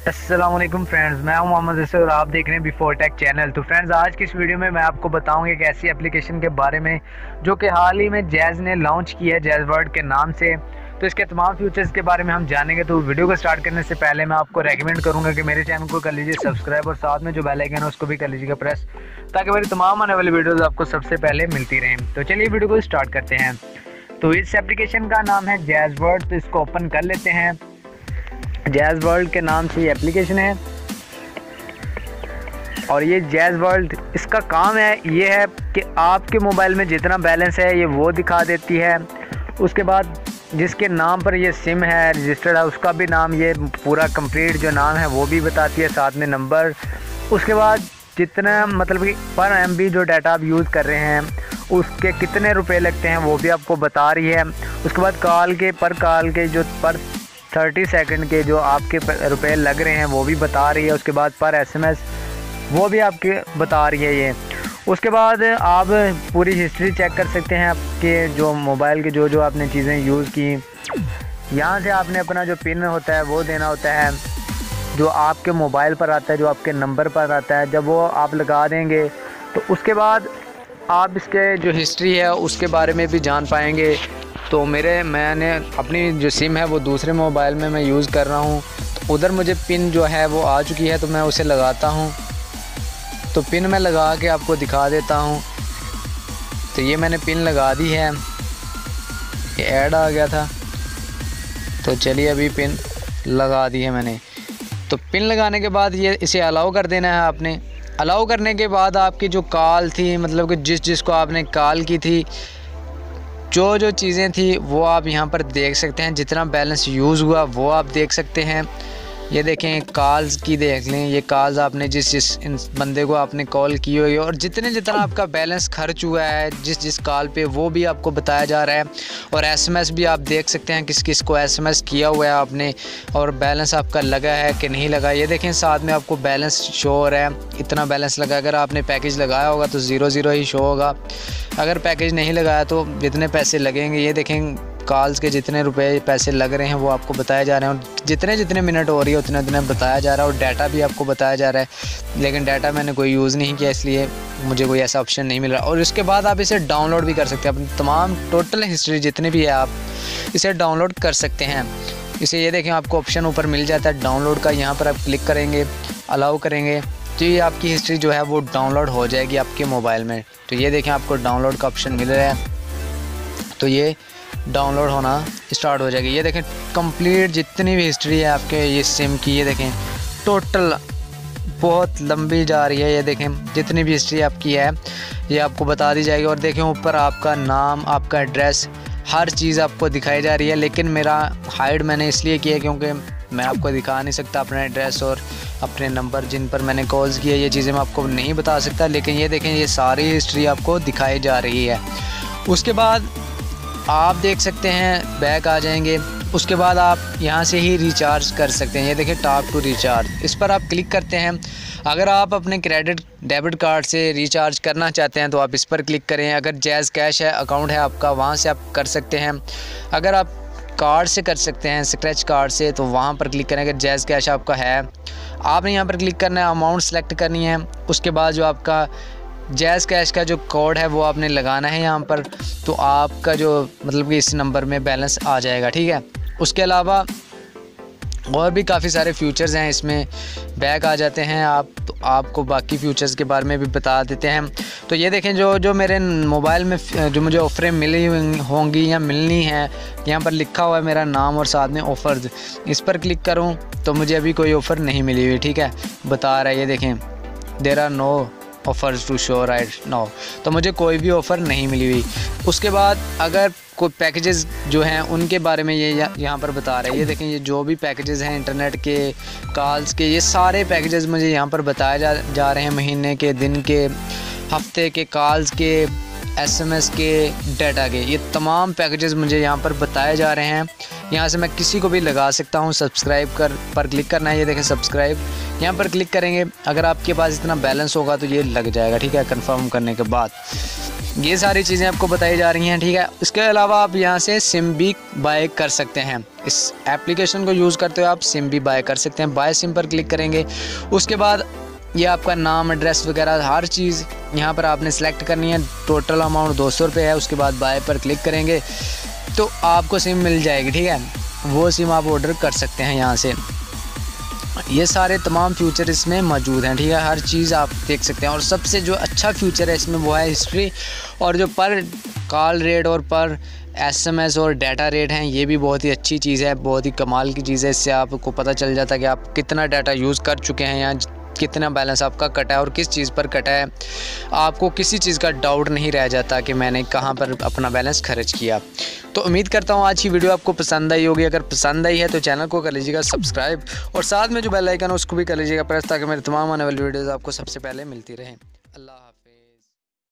अस्सलाम वालेकुम फ्रेंड्स, मैं हूं मोहम्मद असद और आप देख रहे हैं बिफोर टेक चैनल। तो फ्रेंड्स, आज की इस वीडियो में मैं आपको बताऊंगा एक ऐसी एप्लीकेशन के बारे में जो कि हाल ही में जैज़ ने लॉन्च की है, जैज़ वर्ल्ड के नाम से। तो इसके तमाम फीचर्स के बारे में हम जानेंगे। तो वीडियो को स्टार्ट करने से पहले मैं आपको रेकमेंड करूँगा कि मेरे चैनल को कर लीजिए सब्सक्राइब और साथ में जो बेल आइकन है उसको भी कर लीजिएगा प्रेस, ताकि मेरी तमाम आने वाली वीडियोज़ आपको सबसे पहले मिलती रहें। तो चलिए वीडियो को स्टार्ट करते हैं। तो इस एप्लीकेशन का नाम है जैज़ वर्ल्ड। तो इसको ओपन कर लेते हैं। जैज़ वर्ल्ड के नाम से ये एप्लीकेशन है और ये जैज़ वर्ल्ड, इसका काम है ये है कि आपके मोबाइल में जितना बैलेंस है ये वो दिखा देती है। उसके बाद जिसके नाम पर ये सिम है रजिस्टर्ड है उसका भी नाम, ये पूरा कंप्लीट जो नाम है वो भी बताती है, साथ में नंबर। उसके बाद जितना मतलब कि पर MB जो डाटा आप यूज़ कर रहे हैं उसके कितने रुपए लगते हैं वो भी आपको बता रही है। उसके बाद कॉल के जो पर 30 सेकंड के जो आपके रुपए लग रहे हैं वो भी बता रही है। उसके बाद पर SMS वो भी आपके बता रही है ये। उसके बाद आप पूरी हिस्ट्री चेक कर सकते हैं आपके जो मोबाइल के जो आपने चीज़ें यूज़ की। यहाँ से आपने अपना जो पिन होता है वो देना होता है, जो आपके मोबाइल पर आता है, जो आपके नंबर पर आता है। जब वो आप लगा देंगे तो उसके बाद आप इसके जो हिस्ट्री है उसके बारे में भी जान पाएंगे। तो मैंने अपनी जो सिम है वो दूसरे मोबाइल में मैं यूज़ कर रहा हूँ, तो उधर मुझे पिन जो है वो आ चुकी है, तो मैं उसे लगाता हूँ। तो पिन मैं लगा के आपको दिखा देता हूँ। तो ये मैंने पिन लगा दी है, ये ऐड आ गया था। तो चलिए अभी पिन लगा दी है मैंने। तो पिन लगाने के बाद ये इसे अलाउ कर देना है आपने। अलाउ करने के बाद आपकी जो कॉल थी, मतलब कि जिसको आपने कॉल की थी, जो चीज़ें थी वो आप यहाँ पर देख सकते हैं। जितना बैलेंस यूज़ हुआ वो आप देख सकते हैं। ये देखें, कॉल्स की देख लें, ये कॉल्स आपने जिस बंदे को आपने कॉल की हुई है और जितना आपका बैलेंस खर्च हुआ है जिस कॉल पे वो भी आपको बताया जा रहा है। और SMS भी आप देख सकते हैं किस किस को SMS किया हुआ है आपने, और बैलेंस आपका लगा है कि नहीं लगा। ये देखें, साथ में आपको बैलेंस शो हो रहा है, इतना बैलेंस लगा। अगर आपने पैकेज लगाया होगा तो 0 ही शो होगा। अगर पैकेज नहीं लगाया तो जितने पैसे लगेंगे, ये देखें कॉल्स के जितने पैसे लग रहे हैं वो आपको बताया जा रहे हैं, और जितने मिनट हो रही है उतने बताया जा रहा है। और डाटा भी आपको बताया जा रहा है, लेकिन डाटा मैंने कोई यूज़ नहीं किया इसलिए मुझे कोई ऐसा ऑप्शन नहीं मिल रहा। और इसके बाद आप इसे डाउनलोड भी कर सकते हैं, अपनी तमाम टोटल हिस्ट्री जितनी भी है आप इसे डाउनलोड कर सकते हैं। इसे ये देखें, आपको ऑप्शन ऊपर मिल जाता है डाउनलोड का। यहाँ पर आप क्लिक करेंगे, अलाउ करेंगे, तो ये आपकी हिस्ट्री जो है वो डाउनलोड हो जाएगी आपके मोबाइल में। तो ये देखें, आपको डाउनलोड का ऑप्शन मिल रहा है, तो ये डाउनलोड होना स्टार्ट हो जाएगी। ये देखें, कंप्लीट जितनी भी हिस्ट्री है आपके ये सिम की, ये देखें टोटल बहुत लंबी जा रही है। ये देखें, जितनी भी हिस्ट्री आपकी है ये आपको बता दी जाएगी। और देखें ऊपर आपका नाम, आपका एड्रेस, हर चीज़ आपको दिखाई जा रही है। लेकिन मेरा हाइड मैंने इसलिए किया क्योंकि मैं आपको दिखा नहीं सकता अपना एड्रेस और अपने नंबर जिन पर मैंने कॉल्स किया, ये चीज़ें मैं आपको नहीं बता सकता। लेकिन ये देखें, ये सारी हिस्ट्री आपको दिखाई जा रही है। उसके बाद आप देख सकते हैं, बैक आ जाएंगे। उसके बाद आप यहाँ से ही रिचार्ज कर सकते हैं। ये देखिए, टॉप टू रिचार्ज, इस पर आप क्लिक करते हैं। अगर आप अपने क्रेडिट डेबिट कार्ड से रिचार्ज करना चाहते हैं तो आप इस पर क्लिक करें। अगर जैज़ कैश है अकाउंट है आपका, वहाँ से आप कर सकते हैं। अगर आप कार्ड से कर सकते हैं, स्क्रैच कार्ड से, तो वहाँ पर क्लिक करें। अगर जैज़ कैश आपका है, आपने यहाँ पर क्लिक करना है, अमाउंट सेलेक्ट करनी है। उसके बाद जो आपका जैज़ कैश का जो कोड है वो आपने लगाना है यहाँ पर, तो आपका जो मतलब कि इस नंबर में बैलेंस आ जाएगा, ठीक है। उसके अलावा और भी काफ़ी सारे फीचर्स हैं इसमें। बैक आ जाते हैं आप, तो आपको बाकी फीचर्स के बारे में भी बता देते हैं। तो ये देखें, जो मेरे मोबाइल में जो मुझे ऑफ़रें मिली होंगी या मिलनी है, यहाँ पर लिखा हुआ है मेरा नाम और साथ में ऑफ़र्स। इस पर क्लिक करूँ तो मुझे अभी कोई ऑफ़र नहीं मिली हुई, ठीक है, बता रहा है। ये देखें, there are no offers to show right now, तो मुझे कोई भी ऑफ़र नहीं मिली हुई। उसके बाद अगर कोई पैकेजेस जो हैं उनके बारे में ये यहाँ पर बता रहे हैं। ये देखें, ये जो भी पैकेजेस हैं इंटरनेट के, कॉल्स के, ये सारे पैकेजेस मुझे यहाँ पर बताए जा रहे हैं, महीने के, दिन के, हफ्ते के, कॉल्स के, SMS के, डाटा के, ये तमाम पैकेजेस मुझे यहाँ पर बताए जा रहे हैं। यहाँ से मैं किसी को भी लगा सकता हूँ। सब्सक्राइब पर क्लिक करना है। ये देखें, सब्सक्राइब यहाँ पर क्लिक करेंगे। अगर आपके पास इतना बैलेंस होगा तो ये लग जाएगा, ठीक है, कंफर्म करने के बाद। ये सारी चीज़ें आपको बताई जा रही हैं, ठीक है। इसके अलावा आप यहाँ से सिम भी बाय कर सकते हैं। इस एप्लीकेशन को यूज़ करते हुए आप सिम भी बाय कर सकते हैं। बाय सिम पर क्लिक करेंगे, उसके बाद ये आपका नाम, एड्रेस वगैरह हर चीज़ यहाँ पर आपने सेलेक्ट करनी है। टोटल अमाउंट 200 रुपये है। उसके बाद बाय पर क्लिक करेंगे तो आपको सिम मिल जाएगी, ठीक है। वो सिम आप ऑर्डर कर सकते हैं यहाँ से। ये सारे तमाम फीचर इसमें मौजूद हैं, ठीक है। हर चीज़ आप देख सकते हैं। और सबसे जो अच्छा फीचर है इसमें वो है हिस्ट्री, और जो पर कॉल रेट और पर SMS और डाटा रेट हैं, ये भी बहुत ही अच्छी चीज़ है, बहुत ही कमाल की चीज़ है। इससे आपको पता चल जाता है कि आप कितना डाटा यूज़ कर चुके हैं या कितना बैलेंस आपका कटा है और किस चीज़ पर कटा है। आपको किसी चीज़ का डाउट नहीं रह जाता कि मैंने कहाँ पर अपना बैलेंस खर्च किया। तो उम्मीद करता हूँ आज की वीडियो आपको पसंद आई होगी। अगर पसंद आई है तो चैनल को कर लीजिएगा सब्सक्राइब, और साथ में जो बेल आइकन है उसको भी कर लीजिएगा प्रेस, ताकि मेरे तमाम आने वाली वीडियोज़ आपको सबसे पहले मिलती रहें। अल्लाह।